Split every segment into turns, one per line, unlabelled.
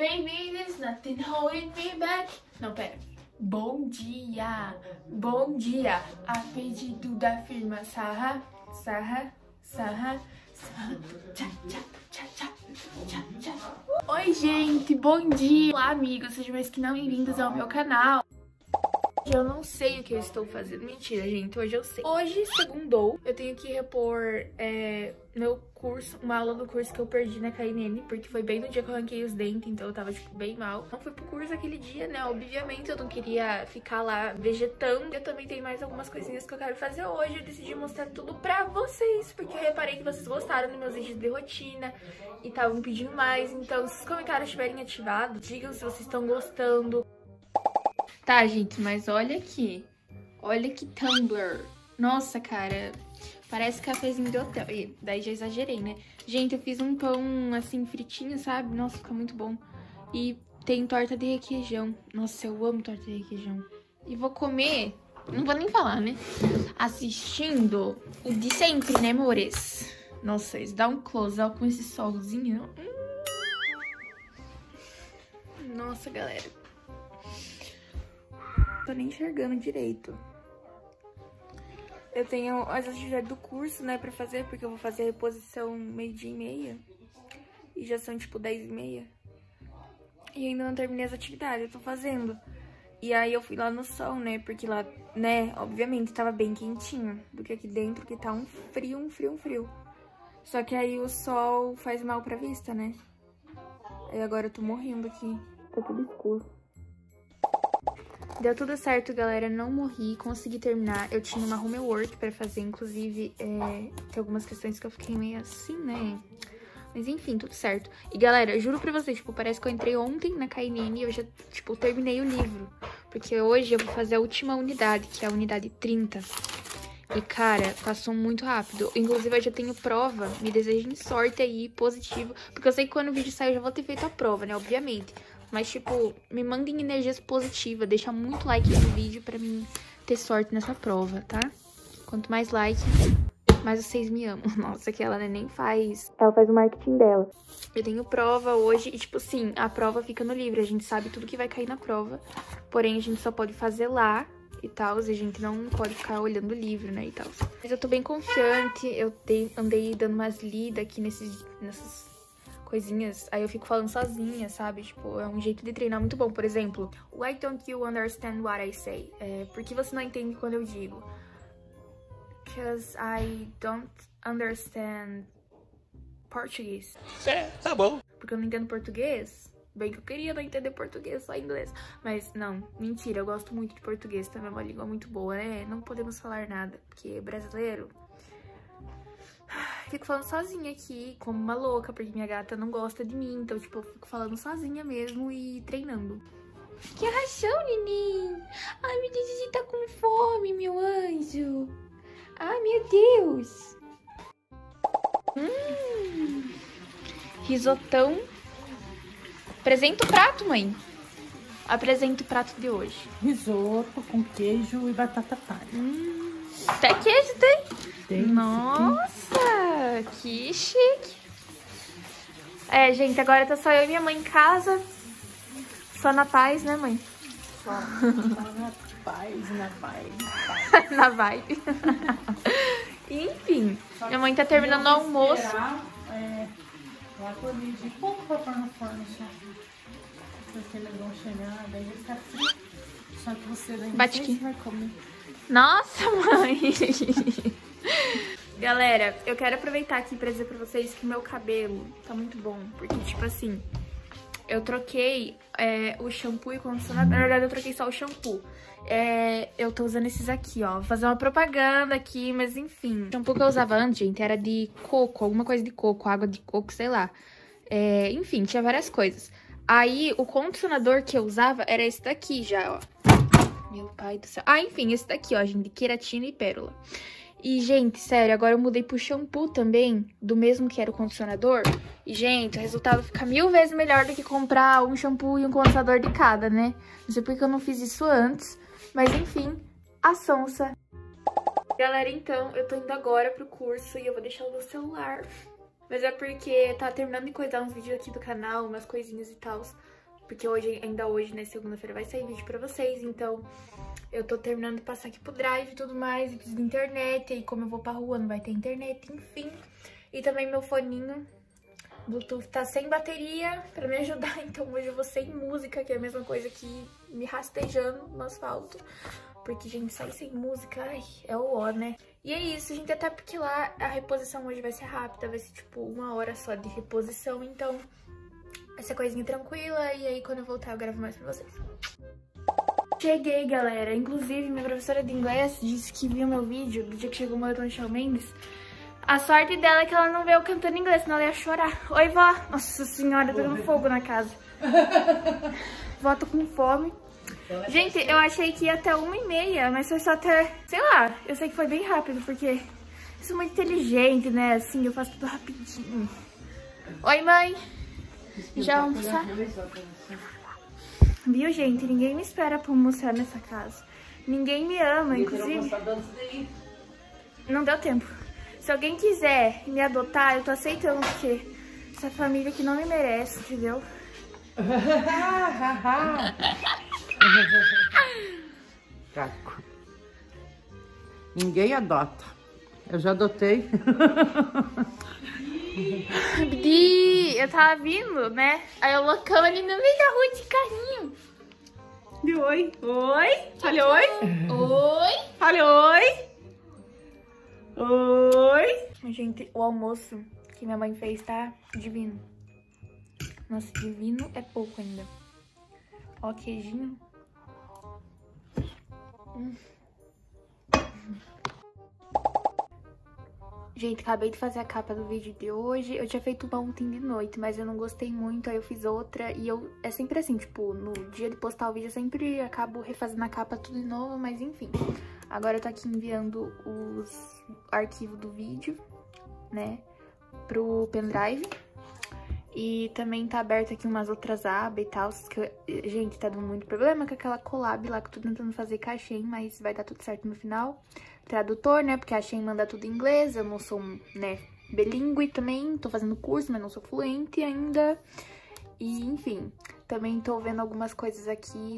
Baby, there's nothing holding me back. Não, pera. Bom dia, bom dia. A pedido da firma Sarra, Sarra, Sarra, Sarra. Tchá, tchá, tchá, tchá, tchá, tchá. Oi, gente, bom dia. Olá, amigos, sejam bem-vindos ao meu canal. Eu não sei o que eu estou fazendo. Mentira, gente, hoje eu sei. Hoje, segundou, eu tenho que repor meu curso, uma aula do curso que eu perdi na KNN, porque foi bem no dia que eu arranquei os dentes, então eu tava, tipo, bem mal. Não fui pro curso aquele dia, né? Obviamente eu não queria ficar lá vegetando. Eu também tenho mais algumas coisinhas que eu quero fazer hoje. Eu decidi mostrar tudo pra vocês, porque eu reparei que vocês gostaram dos meus vídeos de rotina e estavam pedindo mais. Então, se os comentários estiverem ativados, digam se vocês estão gostando. Tá, gente, mas olha aqui. Olha que Tumblr. Nossa, cara, parece cafezinho de hotel. E daí já exagerei, né? Gente, eu fiz um pão, assim, fritinho, sabe? Nossa, fica muito bom. E tem torta de requeijão. Nossa, eu amo torta de requeijão. E vou comer, não vou nem falar, né? Assistindo o de sempre, né, amores? Nossa, isso dá um close, ó, com esse solzinho. Nossa, galera. Tô nem enxergando direito. Eu tenho as atividades do curso, né, pra fazer, porque eu vou fazer a reposição 12:30. E já são, tipo, 10:30. E ainda não terminei as atividades, eu tô fazendo. E aí eu fui lá no sol, né, porque lá, né, obviamente tava bem quentinho. Do que aqui dentro, que tá um frio. Só que aí o sol faz mal pra vista, né. Aí agora eu tô morrendo aqui. Tá tudo escuro. Deu tudo certo, galera, não morri, consegui terminar. Eu tinha uma homework pra fazer, inclusive, tem algumas questões que eu fiquei meio assim, né? Mas enfim, tudo certo. E, galera, juro pra vocês, tipo, parece que eu entrei ontem na KNN e eu já, tipo, terminei o livro. Porque hoje eu vou fazer a última unidade, que é a unidade 30. E, cara, passou muito rápido. Inclusive, eu já tenho prova, me desejem sorte aí, positivo. Porque eu sei que quando o vídeo sair eu já vou ter feito a prova, né, obviamente. Mas, tipo, me mandem energias positivas. Deixa muito like no vídeo pra mim ter sorte nessa prova, tá? Quanto mais like, mais vocês me amam. Nossa, que ela nem faz... Ela faz o marketing dela. Eu tenho prova hoje e, tipo, sim, a prova fica no livro. A gente sabe tudo que vai cair na prova. Porém, a gente só pode fazer lá e tal. E a gente não pode ficar olhando o livro, né, e tal. Mas eu tô bem confiante. Eu andei dando umas lidas aqui nessas coisinhas, aí eu fico falando sozinha, sabe? Tipo, é um jeito de treinar muito bom. Por exemplo, why don't you understand what I say? Por que você não entende quando eu digo? Because I don't understand português.
Tá bom.
Porque eu não entendo português? Bem que eu queria não entender português, só inglês. Mas não, mentira, eu gosto muito de português também, é uma língua muito boa, né? Não podemos falar nada, porque brasileiro... Fico falando sozinha aqui, como uma louca, porque minha gata não gosta de mim. Então, tipo, eu fico falando sozinha mesmo e treinando. Que arração, neném! Ai, meu Deus, você tá com fome, meu anjo! Ai, meu Deus! Risotão. Apresenta o prato, mãe. Apresenta o prato de hoje.
Risoto com queijo e batata palha.
Até queijo tem?
Tem.
Nossa, que chique. Gente, agora tá só eu e minha mãe em casa. Só na paz, né, mãe?
Só na paz, na vibe.
Na vibe. Enfim, minha mãe tá terminando o almoço.
Lá por meio-dia, pouco pra pôr no forno só. Porque eles vão chegar, daí vai ficar frio. Só que você daí
Bate aqui.
vai comer.
Nossa, mãe! Galera, eu quero aproveitar aqui pra dizer pra vocês que meu cabelo tá muito bom. Porque, tipo assim, eu troquei o shampoo e condicionador. Na verdade, eu troquei só o shampoo. Eu tô usando esses aqui, ó. Vou fazer uma propaganda aqui, mas enfim. O shampoo que eu usava antes, gente, era de coco. Alguma coisa de coco, água de coco, sei lá. Enfim, tinha várias coisas. Aí, o condicionador que eu usava era esse daqui já, ó. Meu pai do céu. Enfim, esse daqui, ó, gente, de queratina e pérola. E, gente, sério, agora eu mudei pro shampoo também, do mesmo que era o condicionador. E, gente, o resultado fica 1000 vezes melhor do que comprar um shampoo e um condicionador de cada, né? Não sei porque eu não fiz isso antes, mas, enfim, a sonsa. Galera, então, eu tô indo agora pro curso e eu vou deixar o meu celular Mas é porque tá terminando de coisar uns vídeos aqui do canal, umas coisinhas e tal. Porque ainda hoje, né, segunda-feira, vai sair vídeo pra vocês. Então, eu tô terminando de passar aqui pro Drive e tudo mais. E preciso de internet. E aí, como eu vou pra rua, não vai ter internet, enfim. E também meu foninho Bluetooth tá sem bateria pra me ajudar. Então, hoje eu vou sem música, que é a mesma coisa que me rastejando no asfalto. Porque, gente, sair sem música, ai, é o ó, né? E é isso, gente, até porque lá a reposição hoje vai ser rápida, vai ser tipo 1 hora só de reposição, então vai ser coisinha tranquila, e aí quando eu voltar eu gravo mais pra vocês. Cheguei, galera, inclusive minha professora de inglês disse que viu meu vídeo do dia que chegou o Moletom de Shawn Mendes. A sorte dela é que ela não veio cantando inglês, senão ela ia chorar. Oi, vó! Nossa senhora, tô dando fogo na casa. Vó, tô com fome. Gente, eu achei que ia até 1h30, mas foi só até, sei lá, eu sei que foi bem rápido, porque eu sou muito inteligente, né, assim, eu faço tudo rapidinho. Oi, mãe! Já almoçar? Viu, gente? Ninguém me espera pra almoçar nessa casa. Ninguém me ama, inclusive. Não deu tempo. Se alguém quiser me adotar, eu tô aceitando, porque essa família que não me merece, entendeu?
Caco. Ninguém adota. Eu já adotei.
Eu tava vindo, né? Aí eu loucão ali no meio da rua de carrinho.
E oi? Oi? Fale oi?
Oi?
Fale oi? Oi?
Gente, o almoço que minha mãe fez tá divino. Nossa, divino é pouco ainda. Ó, queijinho. Gente, acabei de fazer a capa do vídeo de hoje. Eu tinha feito uma ontem de noite, mas eu não gostei muito, aí eu fiz outra. E é sempre assim, tipo, no dia de postar o vídeo eu sempre acabo refazendo a capa tudo de novo, mas enfim. Agora eu tô aqui enviando os arquivos do vídeo, né, pro pendrive. E também tá aberto aqui umas outras abas e tal. Gente, tá dando muito problema com aquela collab lá que eu tô tentando fazer com a Shein, mas vai dar tudo certo no final. Tradutor, né, porque a Shein manda tudo em inglês, eu não sou, né, bilíngue também. Tô fazendo curso, mas não sou fluente ainda. E, enfim, também tô vendo algumas coisas aqui,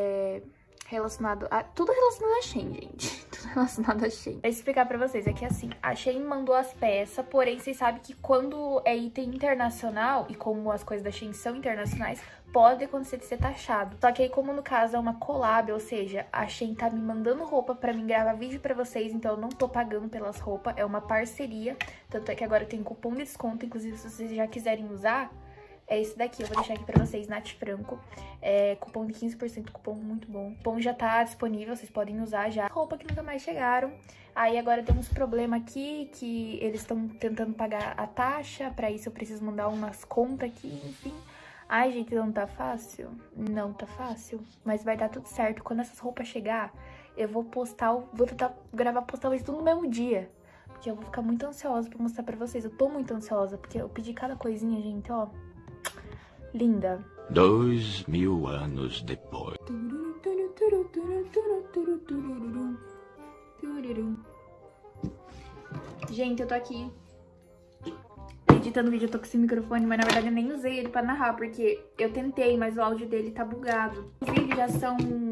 tudo relacionado a Shein, gente. Tudo relacionado a Shein. Deixa eu explicar pra vocês, é que assim, a Shein mandou as peças, porém vocês sabem que quando é item internacional, e como as coisas da Shein são internacionais, pode acontecer de ser taxado. Só que aí, como no caso é uma collab, ou seja, a Shein tá me mandando roupa pra mim gravar vídeo pra vocês, então eu não tô pagando pelas roupas, é uma parceria. Tanto é que agora tem cupom de desconto, inclusive se vocês já quiserem usar, é esse daqui, eu vou deixar aqui pra vocês, Nath Franco. É cupom de 15%, cupom muito bom. O cupom já tá disponível, vocês podem usar já. Roupa que nunca mais chegaram. Aí agora tem uns problemas aqui, que eles estão tentando pagar a taxa. Pra isso eu preciso mandar umas contas aqui, enfim. Ai, gente, não tá fácil? Não tá fácil, mas vai dar tudo certo. Quando essas roupas chegar, eu vou tentar postar isso tudo no mesmo dia. Porque eu vou ficar muito ansiosa pra mostrar pra vocês. Eu tô muito ansiosa, porque eu pedi cada coisinha, gente, ó. Linda.
2000 anos depois.
Gente, eu tô aqui editando vídeo, eu tô com esse microfone, mas na verdade eu nem usei ele pra narrar, porque eu tentei, mas o áudio dele tá bugado. Inclusive, já são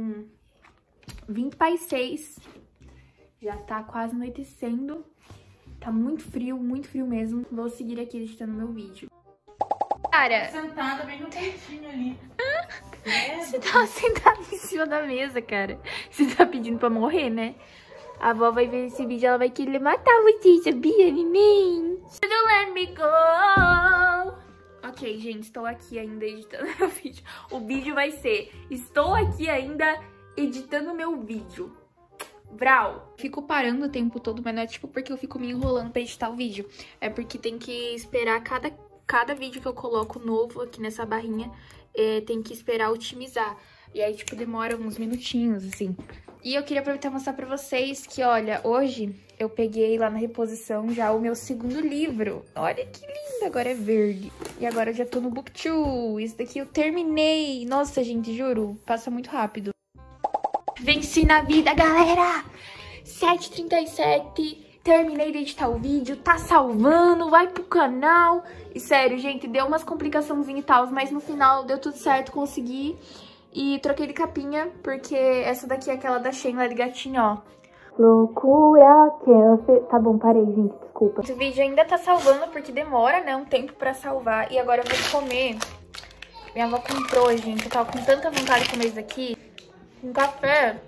20:06. Já tá quase anoitecendo. Tá muito frio mesmo. Vou seguir aqui editando meu vídeo. Cara,
Sentada bem no cantinho ali.
você tá sentada em cima da mesa, cara. Você tá pedindo pra morrer, né? A avó vai ver esse vídeo, ela vai querer matar você, sabia, neném? Don't let me go. Ok, gente, estou aqui ainda editando meu vídeo. O vídeo vai ser: estou aqui ainda editando meu vídeo. Vral. Fico parando o tempo todo, mas não é tipo porque eu fico me enrolando pra editar o vídeo. É porque tem que esperar cada vídeo que eu coloco novo aqui nessa barrinha, tem que esperar otimizar. E aí, tipo, demora uns minutinhos, assim. E eu queria aproveitar e mostrar pra vocês que, olha, hoje eu peguei lá na reposição já o meu segundo livro. Olha que lindo, agora é verde. E agora eu já tô no BookTube. Isso daqui eu terminei. Nossa, gente, juro, passa muito rápido. Venci na vida, galera! 7h37, terminei de editar o vídeo, tá salvando, vai pro canal. E sério, gente, deu umas complicaçãozinhas e tal, mas no final deu tudo certo, consegui. E troquei de capinha, porque essa daqui é aquela da Shein lá de gatinho, ó. Loucura que eu fiz. Tá bom, parei, gente, desculpa. Esse vídeo ainda tá salvando, porque demora, né, um tempo pra salvar. E agora eu vou comer. Minha avó comprou, gente, eu tava com tanta vontade de comer isso daqui. Um café.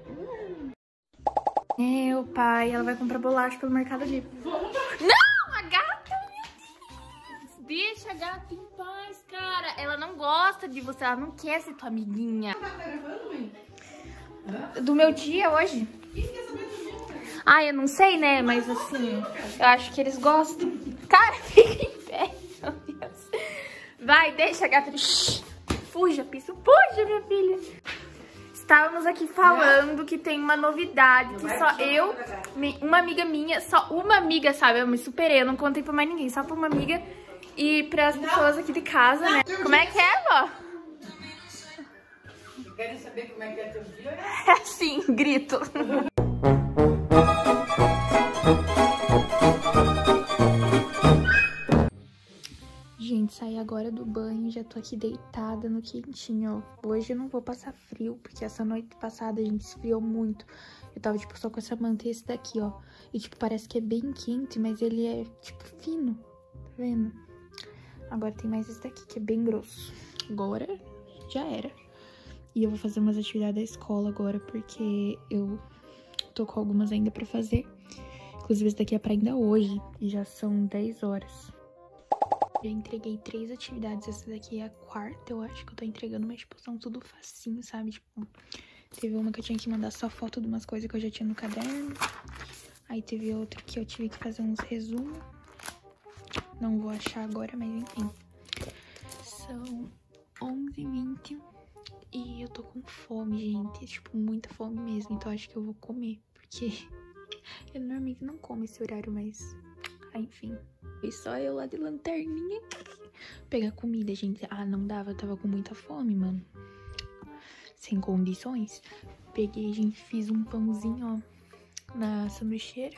Meu pai, ela vai comprar bolacha pelo Mercado Livre. Não, a gata! Deixa a gata em paz, cara. Ela não gosta de você, ela não quer ser tua amiguinha. Do meu dia hoje? Ah, eu não sei, né? Mas assim, eu acho que eles gostam. Cara, fica em pé, meu Deus. Vai, deixa a gata. Shhh. Fuja, Pisso. Fuja, minha filha. Estávamos aqui falando que tem uma novidade, que só eu, uma amiga minha, só uma amiga, sabe? Eu me superei, eu não contei pra mais ninguém, só pra uma amiga e pras pessoas aqui de casa, né? Como é que é, vó?
Querem saber como é que é teu dia?
É assim, grito. Gente, saí agora do banho, já tô aqui deitada no quentinho, ó. Hoje eu não vou passar frio, porque essa noite passada a gente esfriou muito. Eu tava, tipo, só com essa manta e esse daqui, ó. E, tipo, parece que é bem quente, mas ele é, tipo, fino. Tá vendo? Agora tem mais esse daqui, que é bem grosso. Agora já era. E eu vou fazer umas atividades da escola agora, porque eu tô com algumas ainda pra fazer. Inclusive, esse daqui é pra ainda hoje, e já são 10 horas. Já entreguei 3 atividades, essa daqui é a 4ª, eu acho que eu tô entregando, mas, tipo, são tudo facinho, sabe? Tipo, teve uma que eu tinha que mandar só foto de umas coisas que eu já tinha no caderno. Aí teve outra que eu tive que fazer uns resumos. Não vou achar agora, mas enfim. São 11h20 e eu tô com fome, gente. Tipo, muita fome mesmo, então acho que eu vou comer, porque eu normalmente não como esse horário, mas... enfim, e só eu lá de lanterninha pegar comida, gente. Ah, não dava, eu tava com muita fome, mano. Sem condições. Peguei, gente, fiz um pãozinho, ó, na sanduicheira.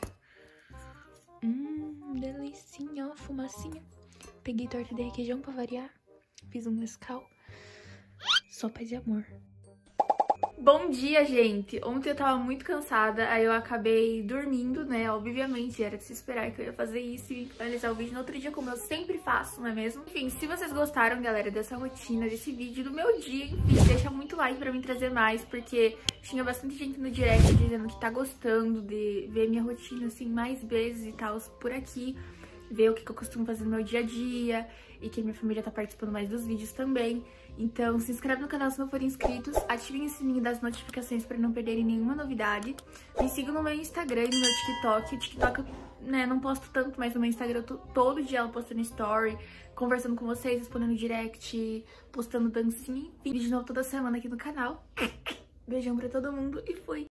Delicinha, ó, fumacinha. Peguei torta de requeijão pra variar. Fiz um Nescau. Só paz e amor. Bom dia, gente! Ontem eu tava muito cansada, aí eu acabei dormindo, né? Obviamente, era de se esperar que eu ia fazer isso e finalizar o vídeo no outro dia, como eu sempre faço, não é mesmo? Enfim, se vocês gostaram, galera, dessa rotina, desse vídeo, do meu dia, enfim, deixa muito like pra mim trazer mais, porque tinha bastante gente no direct dizendo que tá gostando de ver minha rotina, assim, mais vezes e tal, por aqui. Ver o que eu costumo fazer no meu dia a dia e que minha família tá participando mais dos vídeos também. Então se inscreve no canal se não forem inscritos, ativem o sininho das notificações pra não perderem nenhuma novidade. Me sigam no meu Instagram e no meu TikTok. O TikTok, né, não posto tanto, mas no meu Instagram eu tô todo dia postando story, conversando com vocês, respondendo direct, postando dancinha, enfim, vídeo novo toda semana aqui no canal. Beijão pra todo mundo e fui!